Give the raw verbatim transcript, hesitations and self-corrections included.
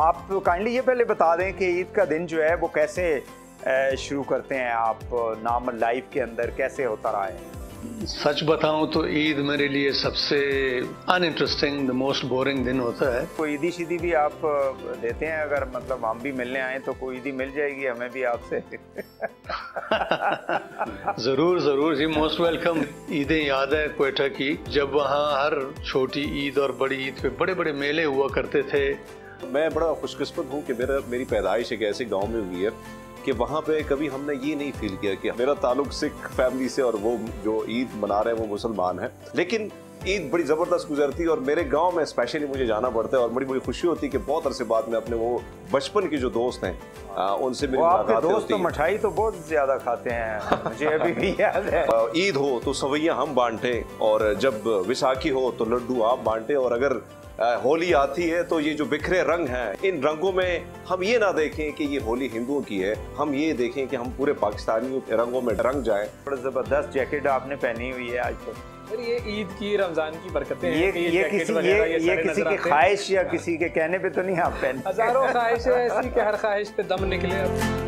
आप काइंडली ये पहले बता दें कि ईद का दिन जो है वो कैसे शुरू करते हैं आप, नॉर्मल लाइफ के अंदर कैसे होता रहा है? सच बताऊं तो ईद मेरे लिए सबसे अनइंटरेस्टिंग, द मोस्ट बोरिंग दिन होता है। कोई ईदी शीदी भी आप देते हैं? अगर मतलब हम भी मिलने आए तो कोई ईदी मिल जाएगी हमें भी आपसे? जरूर जरूर जी, मोस्ट वेलकम। ईदें याद है क्वेटा की, जब वहाँ हर छोटी ईद और बड़ी ईद पे बड़े बड़े मेले हुआ करते थे। मैं बड़ा खुशकिस्मत हूँ कि मेरा मेरी पैदाइश एक ऐसे गांव में हुई है कि वहाँ पे कभी हमने ये नहीं फील किया कि मेरा ताल्लुक सिख फैमिली से और वो जो ईद मना रहे हैं वो मुसलमान हैं। लेकिन ईद बड़ी ज़बरदस्त गुजरती है और मेरे गांव में स्पेशली मुझे जाना पड़ता है और बड़ी बड़ी खुशी होती है कि बहुत अरसे बाद में अपने वो बचपन के जो दोस्त हैं उनसे मेरी मुलाकात होती है। तो मिठाई तो बहुत ज़्यादा खाते हैं, मुझे अभी भी याद है। ईद हो तो सवैयाँ हम बांटें और जब विसाखी हो तो लड्डू आप बांटें, और अगर होली आती है तो ये जो बिखरे रंग हैं, इन रंगों में हम ये ना देखें कि ये होली हिंदुओं की है, हम ये देखें कि हम पूरे पाकिस्तानी रंगों में रंग जाएं। बड़ा ज़बरदस्त जैकेट आपने पहनी हुई है आज तो। सर ये ईद की, रमज़ान की बरकतें हैं। ये ये, ये किसी ये, ये, ये किसी की ख्वाहिश या किसी के कहने पे तो नहीं आप पहने? हज़ारों ख्वाहिशें ऐसी कि हर ख्वाहिश पे दम निकले।